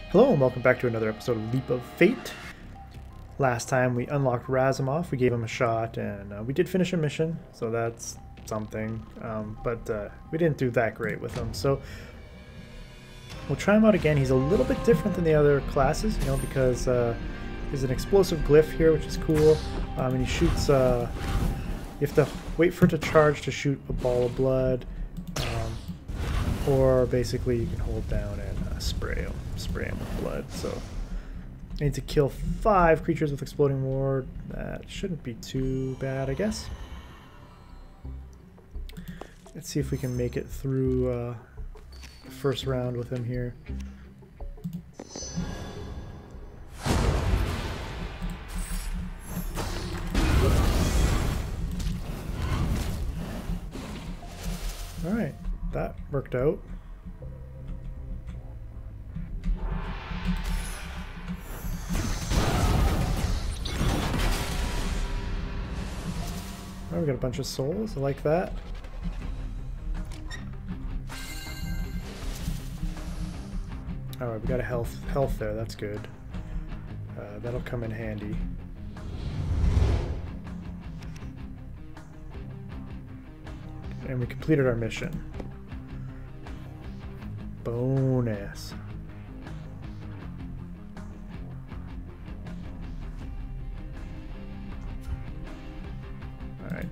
Hello and welcome back to another episode of Leap of Fate. Last time we unlocked Razumov, we gave him a shot, and we did finish a mission, so that's something, but we didn't do that great with him, so we'll try him out again. He's a little bit different than the other classes, because there's an explosive glyph here, which is cool, and he shoots, you have to wait for it to charge to shoot a ball of blood, or basically you can hold down and spray him with blood. So I need to kill 5 creatures with exploding ward. That shouldn't be too bad, I guess. Let's see if we can make it through the first round with him here. Alright, that worked out. Oh, we got a bunch of souls. I like that. Alright, we got a health there. That's good. That'll come in handy. And we completed our mission. Bonus. Alright.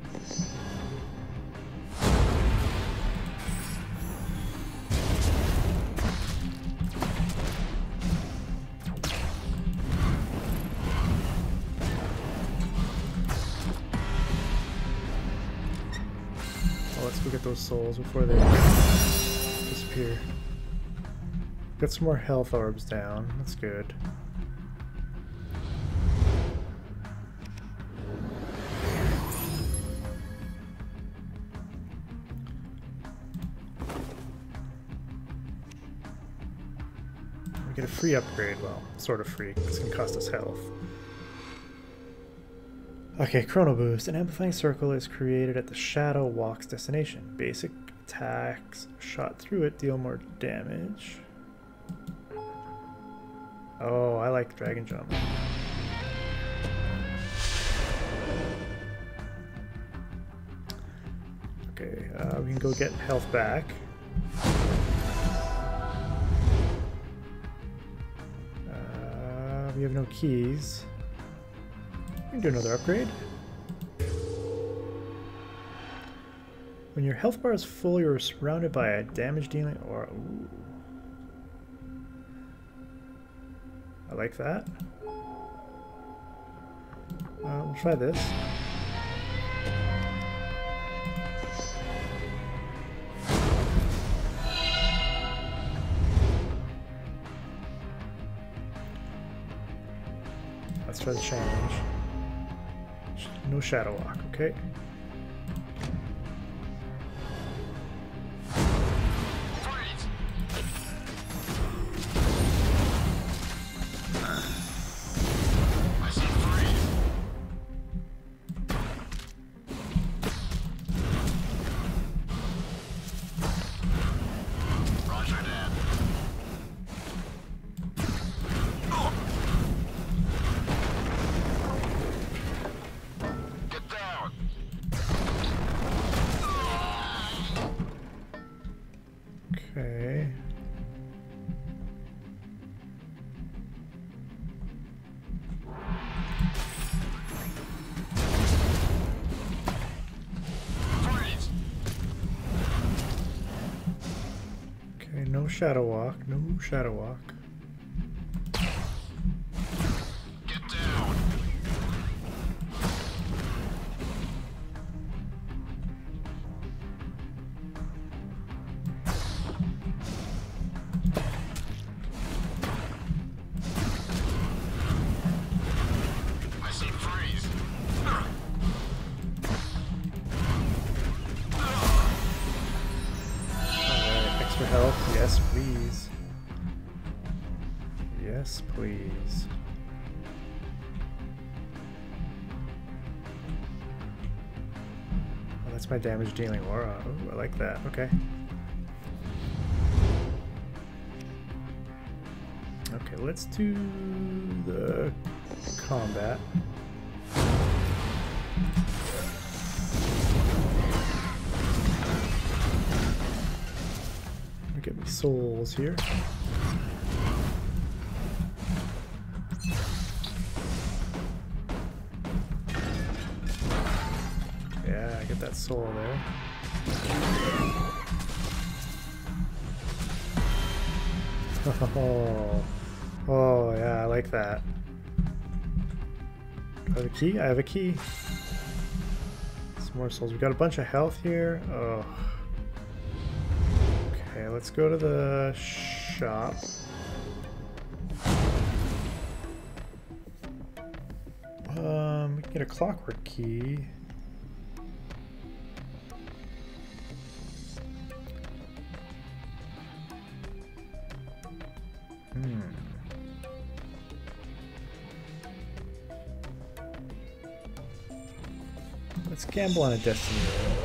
Let's go get those souls before they disappear. Got some more health orbs down. That's good. We get a free upgrade. Well, sort of free. It's going to cost us health. Okay, Chrono Boost. An amplifying circle is created at the Shadow Walk's destination. Basic attacks shot through it deal more damage. Oh, I like Dragon Jump. Okay, we can go get health back. We have no keys. We can do another upgrade. When your health bar is full, you're surrounded by a damage dealing aura. Ooh. I like that. We'll try this. Let's try the challenge. No Shadow Walk, okay. Okay. Okay, no Shadow Walk, no Shadow Walk. Get down. For health, yes please. Yes please. Oh, that's my damage dealing aura. Ooh, I like that. Okay. Okay, let's do the combat. Get me souls here. Yeah, I get that soul there. Oh, yeah, I like that. Do I have a key? I have a key. Some more souls. We got a bunch of health here. Oh. Okay, let's go to the shop. We can get a clockwork key. Let's gamble on a destiny roll.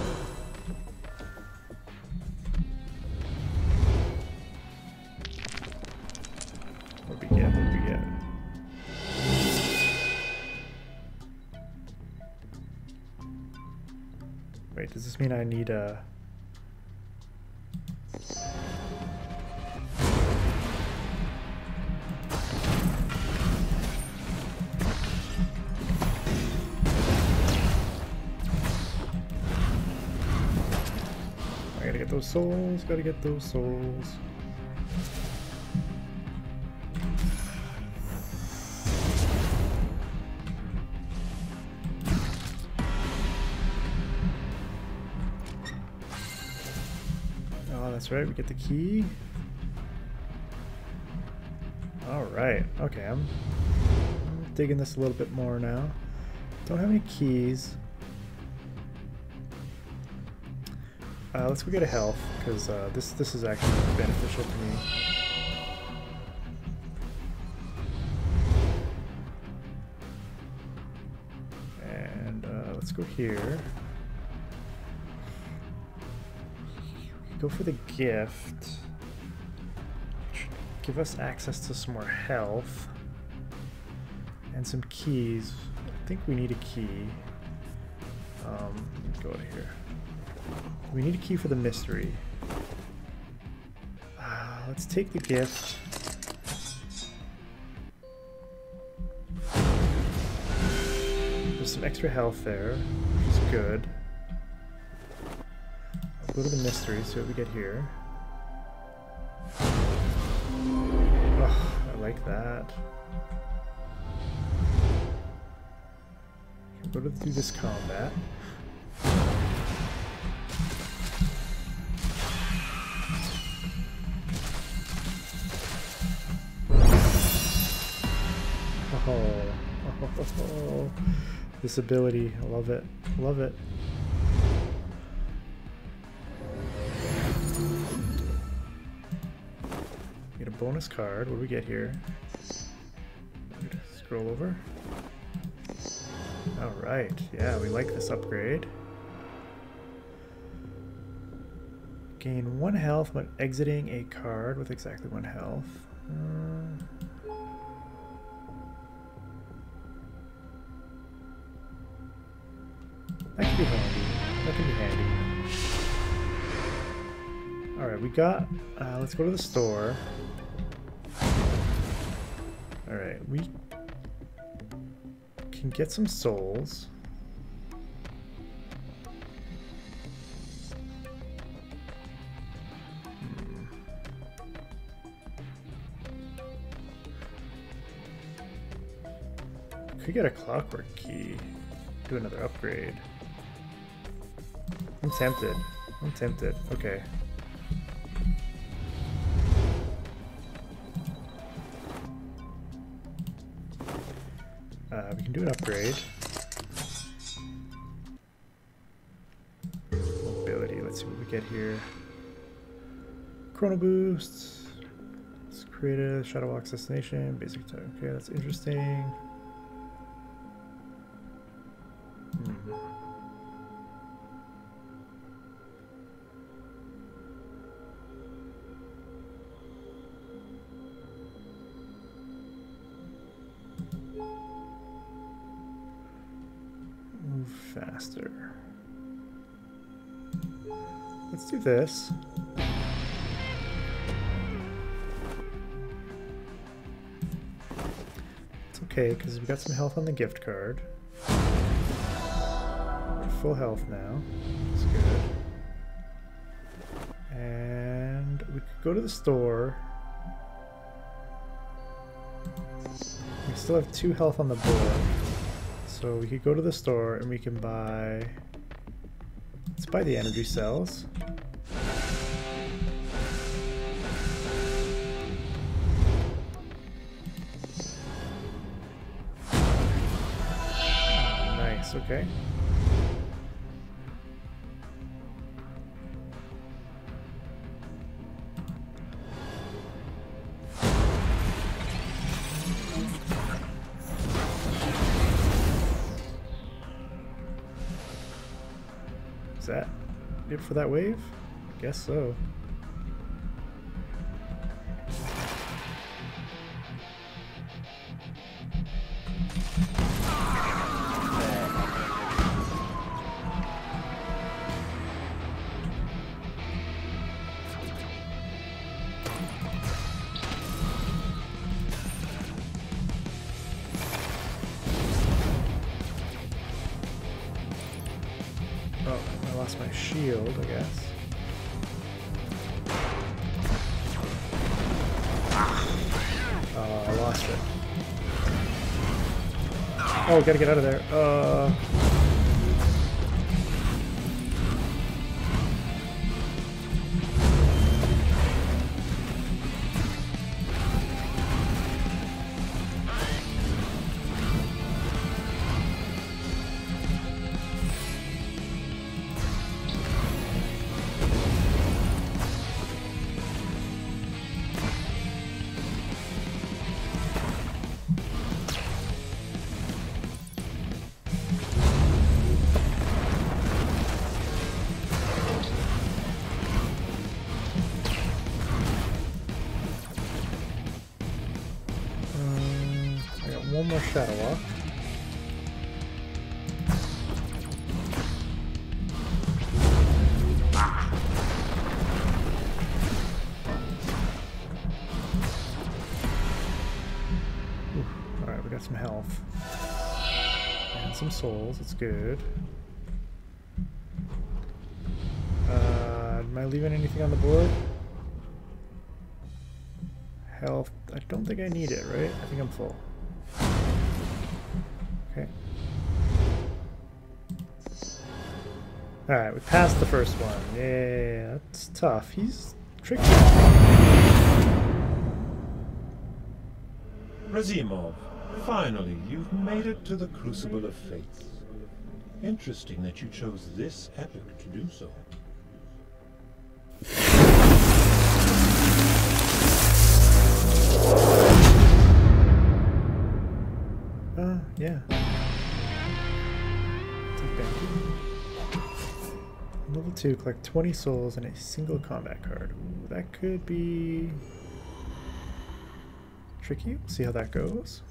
What do we get? What do we get? Wait, does this mean I need a... I gotta get those souls, gotta get those souls. Oh, that's right, we get the key. Alright, okay, I'm digging this a little bit more now. Don't have any keys. Let's go get a health, because this is actually beneficial to me. And let's go here. Go for the gift. Give us access to some more health. And some keys. I think we need a key. Go to here. We need a key for the mystery. Let's take the gift. There's some extra health there, which is good. I'll go to the mystery, see what we get here. Oh, I like that. Go to do this combat. Oh, this ability, I love it, love it. Get a bonus card, what do we get here? Scroll over. Alright, yeah, we like this upgrade. Gain 1 health when exiting a card with exactly 1 health. That can be handy. That can be handy. Alright, we got... let's go to the store. Alright, we can get some souls. Could get a clockwork key. Do another upgrade. I'm tempted. I'm tempted. Okay. We can do an upgrade. Mobility. Let's see what we get here. Chrono boost. Let's create a shadow walk destination. Basic time. Okay, that's interesting. faster. Let's do this. It's okay, because we got some health on the gift card. We're full health now. That's good. And we could go to the store. We still have 2 health on the board. So we could go to the store and we can buy... Let's buy the energy cells. Oh, nice, okay. Is that it for that wave? Guess so. My shield, I guess. Oh, I lost it. Oh, gotta get out of there. One more shadow walk. Alright, we got some health. And some souls, that's good. Am I leaving anything on the board? Health, I don't think I need it, right? I think I'm full. Okay. Alright, we passed the first one. Yeah, that's tough. He's tricky. Razimov, finally, you've made it to the Crucible of Fates. Interesting that you chose this epic to do so. Yeah. Take that. Level 2, collect 20 souls and a single combat card. Ooh, that could be tricky. We'll see how that goes.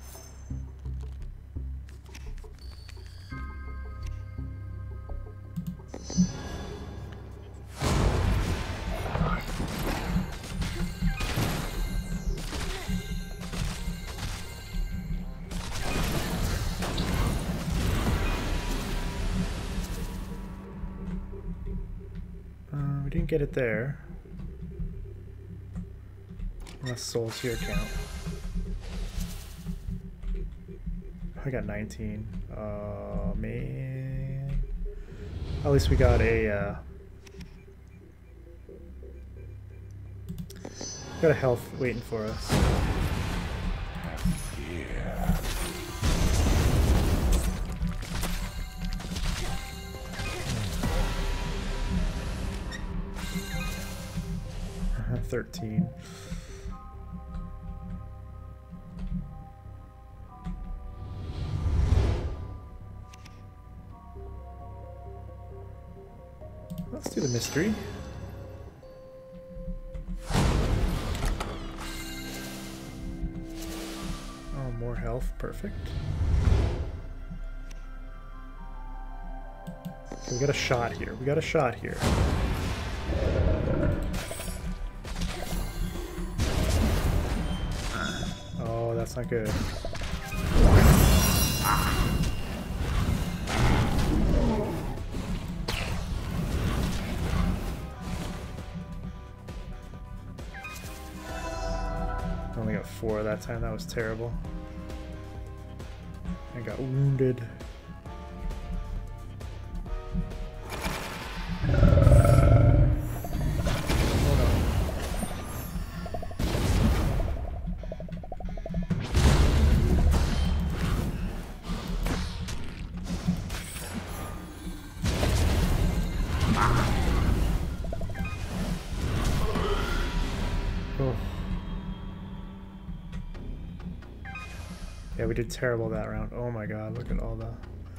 Didn't get it there. Unless souls here count. I got 19. Oh man. At least we got a health waiting for us. Yeah. 13. Let's do the mystery. Oh, more health. Perfect. We got a shot here. We got a shot here. Oh, that's not good. I only got 4 that time. That was terrible. I got wounded. Yeah, we did terrible that round. Oh my god, look at all the...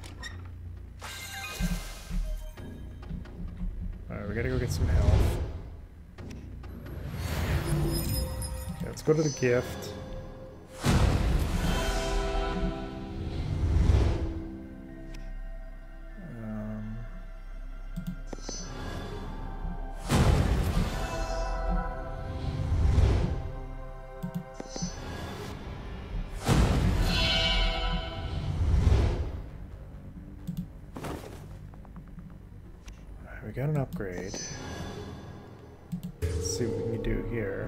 Alright, we gotta go get some health. Okay, let's go to the gift. We got an upgrade. Let's see what we can do here.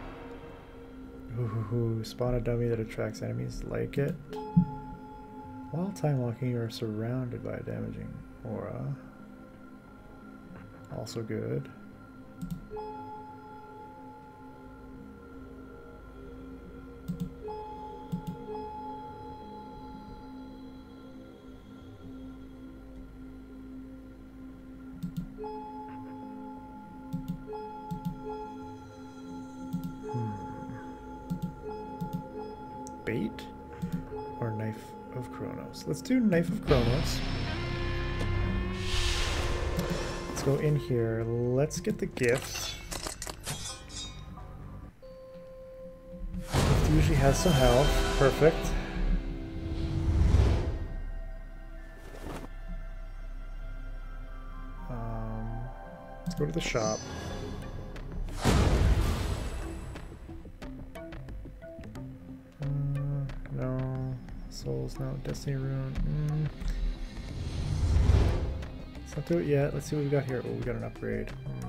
Ooh, spawn a dummy that attracts enemies. Like it. While time walking, you are surrounded by a damaging aura. Also good. Bait or Knife of Kronos? Let's do Knife of Kronos. Let's go in here. Let's get the gift. It usually has some health. Perfect. Let's go to the shop. No. Souls, no. Destiny rune. Let's not do it yet. Let's see what we got here. Oh, we got an upgrade.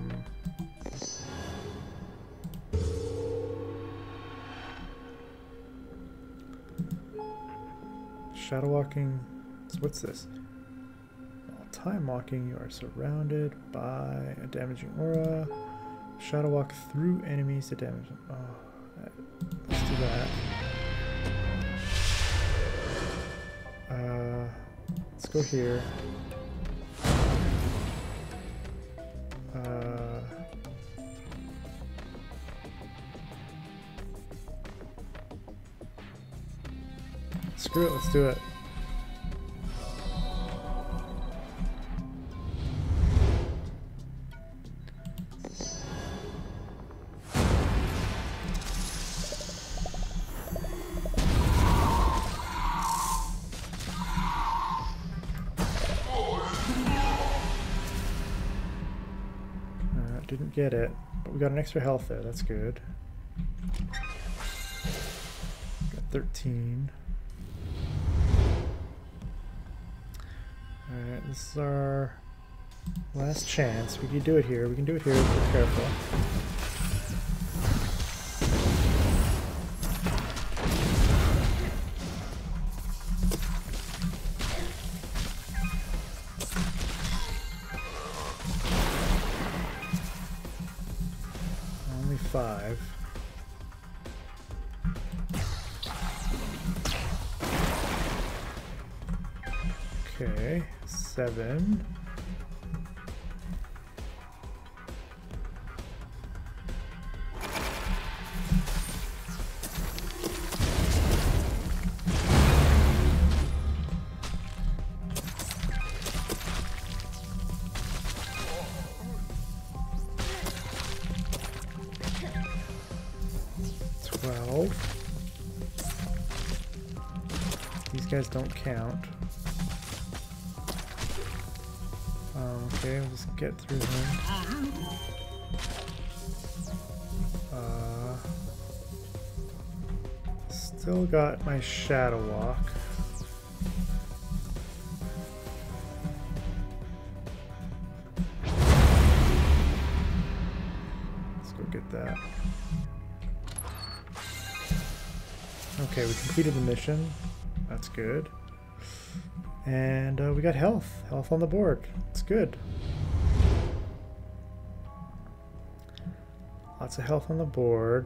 Shadow walking. So what's this? While time walking, you are surrounded by a damaging aura. Shadow walk through enemies to damage them. Oh, let's do that. Let's go here. Screw it, let's do it. Didn't get it, but we got an extra health there. That's good. Got 13. Alright, this is our last chance. We can do it here. We can do it here. Be careful. Only 5. Okay, 7. These guys don't count. Okay, we'll just get through him. Still got my shadow walk. Let's go get that. Okay, we completed the mission. That's good. And we got health. Health on the board. It's good. Lots of health on the board.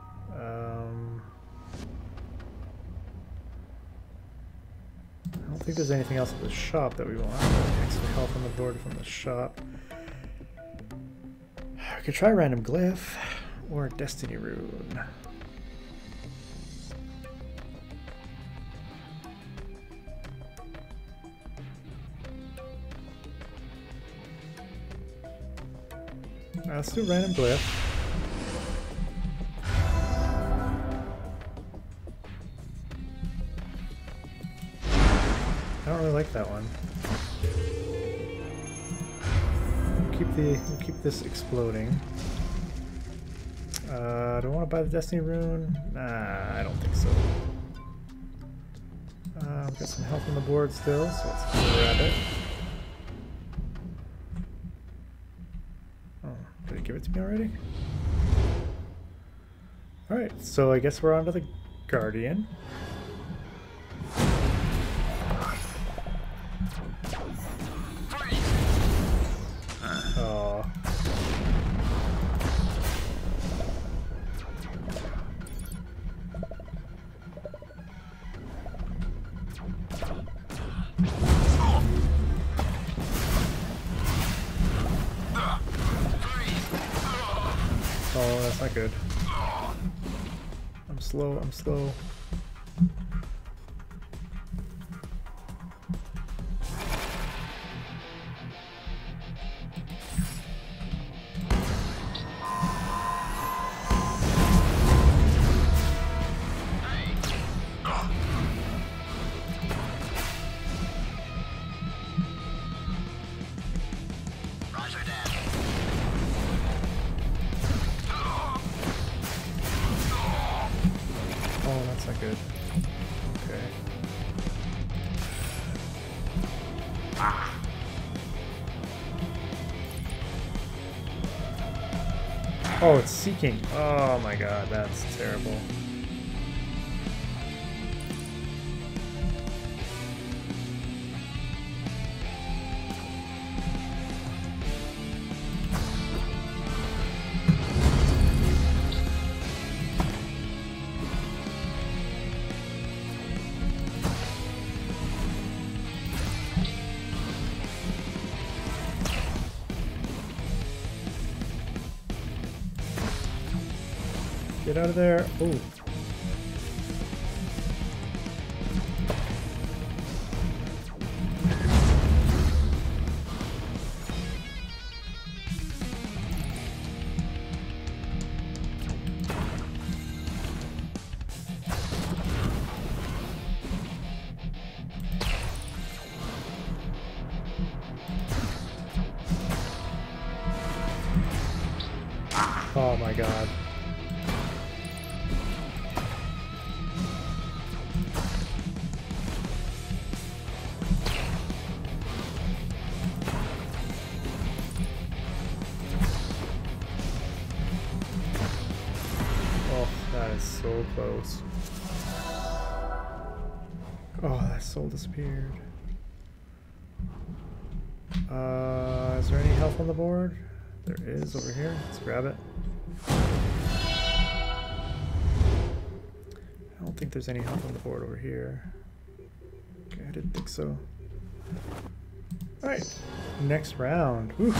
I don't think there's anything else at the shop that we want. Extra health on the board from the shop. We could try random glyph or a destiny rune. Let's do random glyph. I don't really like that one. We'll keep this exploding. Do I want to buy the destiny rune? Nah, I don't think so. We've got some health on the board still, so let's grab it. Did it give it to me already? Alright, so I guess we're on to the Guardian. Oh. Oh, that's not good. I'm slow, I'm slow. Good. Okay. Oh, it's seeking. Oh my god, that's terrible. Get out of there. Oh. Oh my god. So close. Oh, that soul disappeared. Is there any health on the board? There is over here. Let's grab it. I don't think there's any health on the board over here. Okay, I didn't think so. Alright, next round. Whew.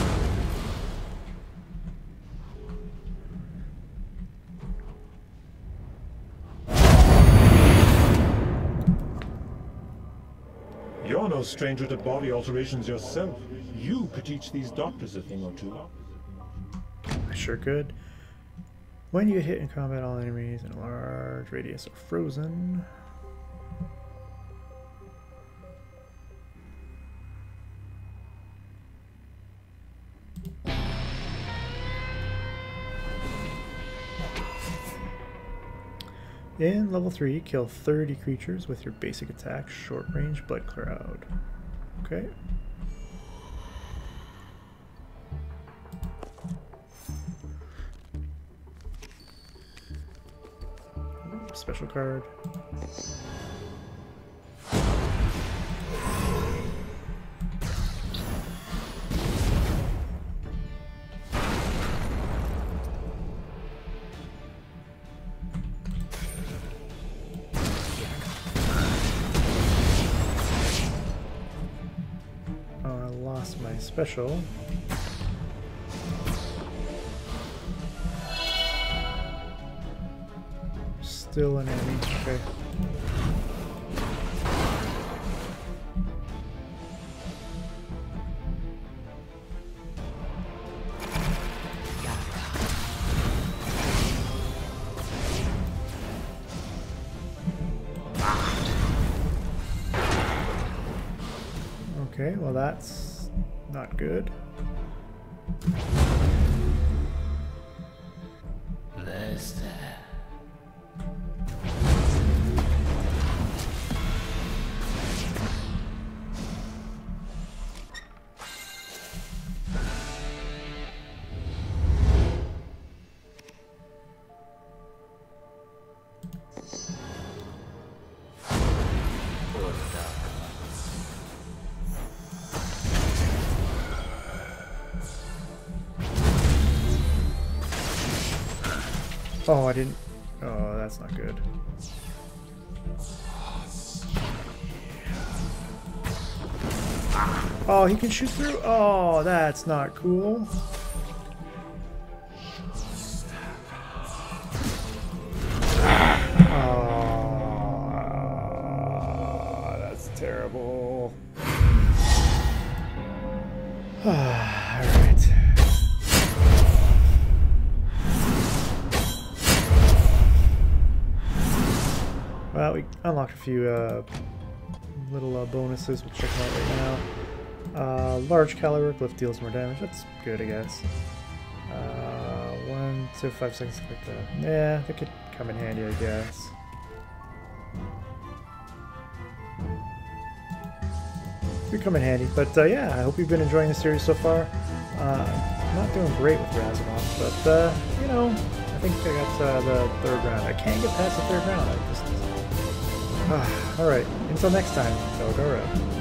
You're no stranger to body alterations yourself. You could teach these doctors a thing or two. I sure could. When you hit in combat, all enemies in a large radius are frozen. In level 3, kill 30 creatures with your basic attack, short range Blood Cloud. Okay. Special card. My special. Still an enemy. Okay. Okay, well that's not good. There's that. Oh, I didn't. Oh, that's not good. Oh, he can shoot through? Oh, that's not cool. Oh, that's terrible. Alright. Well, we unlocked a few little bonuses. We'll check them out right now. Large caliber glyph deals more damage. That's good, I guess. 1 to 5 seconds like that. Yeah, that could come in handy, I guess. Could come in handy. But yeah, I hope you've been enjoying the series so far. I'm not doing great with Razumov, but you know, I think I got the third round. I can't get past the third round. I just. Alright, until next time, Eldora.